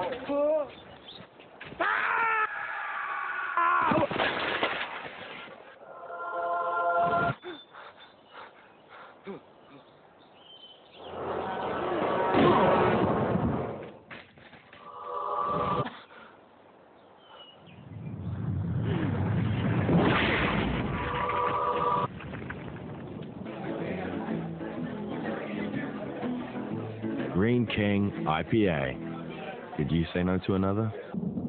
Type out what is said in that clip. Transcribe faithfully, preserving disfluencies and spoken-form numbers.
Green King I P A. Did you say no to another?